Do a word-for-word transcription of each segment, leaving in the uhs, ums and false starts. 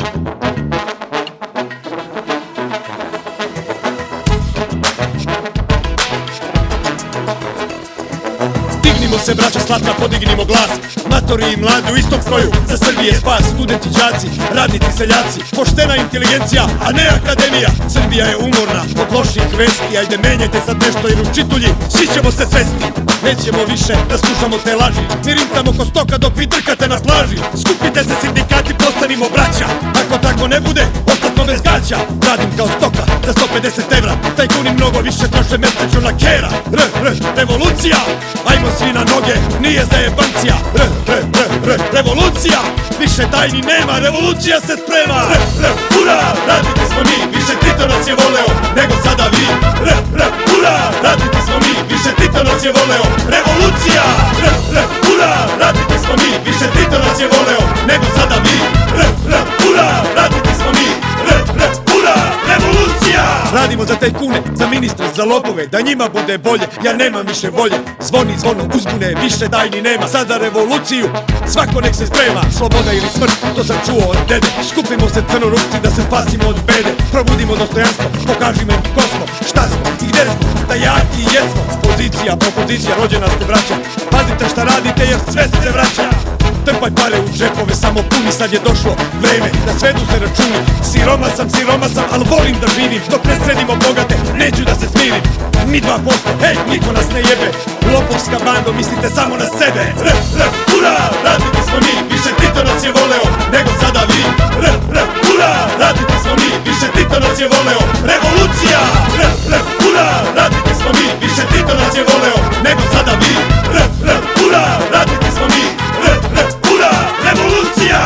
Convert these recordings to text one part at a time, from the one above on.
Dignimo se, braća Zlatna, podignimo glas. Matori i mladi u istom stroju, za Srbije spas. Studenti, đaci, radnici, seljaci, poštena inteligencija, a ne akademija. Srbija je umorna od loših vesti. Ajde, menjajte sad nešto jer u čitulji svi ćemo se svesti. Nećemo više da slušamo te laži, mi rintamo ko stoka dok vi drkate na plaži. Skupite se sindikati, postanimo braća. Ako tako ne bude, ostatno bez gaća. Radim kao stoka za sto pedeset evra, tajkuni mnogo više troše mesečno na kera. R, r, revolucija, ajmo svi na noge, nije zajebancija. R, r, r, r, revolucija, više tajni nema, revolucija se sprema. R, r, ura, radnici smo mi, više Tito nas je voleo nego sada vi. R, r, ura, radnici smo mi, više Tito nas je voleo. Revolucija, r, r, ura, radnici smo mi, više Tito nas je voleo nego sada vi. R, r, ura, radnici smo mi, r, r, ura, revolucija. Radimo za tajkune, za ministre, za lopove, da njima bude bolje, ja nemam više volje. Zvoni zvono uzbune, više dajni nema. Sad za revoluciju, svako nek se sprema. Sloboda ili smrt, to sam čuo od dede. Skupimo se crnorukci da se spasimo od bede. Probudimo dostojanstvo, pokažimo im ko smo, šta smo i gde smo, da jaki jesmo. Pozicija, propozicija, rođena ste braća. Pazite šta radite jer sve se vraća. Trpaj pare u džepove, samo puni, sad je došlo vreme da svedu se računi. Siroma sam, siroma sam, al volim da živim. Dok ne sredimo bogate, neću da se smirim. Mi dva posto, hej, niko nas ne jebe. Lopovska bando, mislite samo na sebe. R, r, ura, radnici smo mi, više Tito nas je voleo nego sada vi. R, r, ura, radnici smo mi, više Tito nas je voleo. Revolucija, r, r, ura, radnici smo mi, više Tito nas je voleo nego sada vi. R, r, ura, radnici smo mi, r, r, ura, revolucija.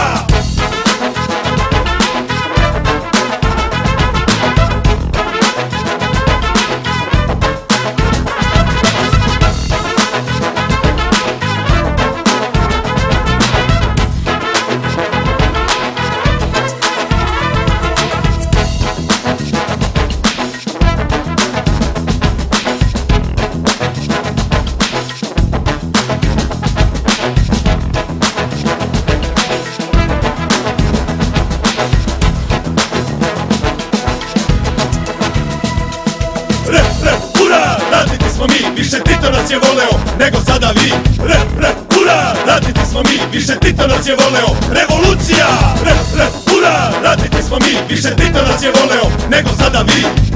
Više Tito nas je voleo nego sada vi. R, r, ura, radnici smo mi, više Tito nas je voleo. Revolucija, r, r, ura, radnici smo mi, više Tito nas je voleo nego sada vi.